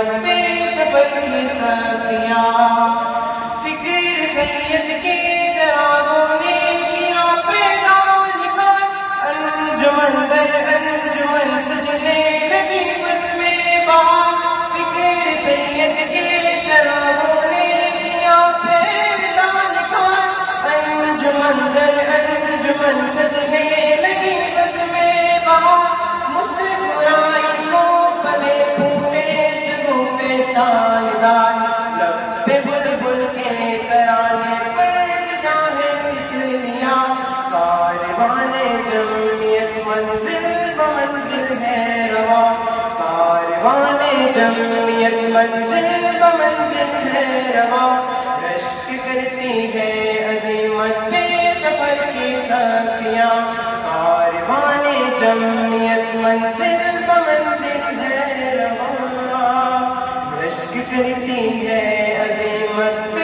عظیمت پہ سفر کی ساتھیاں، فکر سید کے چراغوں نے کیا پیدا نکال، انجمن در انجمن سجنے لگی بس میں بہار، فکر سید کے چراغوں نے کیا پیدا نکال، انجمن در انجمن سجنے لگی بس میں بہار، مسکرائی تو پلے پھولے شگوفے شاندار، لب پہ بلبل کے ترانے پر شاہ تتلیاں، کاروان جمعیت منزل بمنزل ہے رواں، کاروان جمعیت منزل بمنزل ہے رواں، رشک کرتی ہے عظیمت پہ سفر کی ساتھیاں، کاروان جمعیت منزل بمنزل ہے رواں، رشک کرتی ہے عظیمت پہ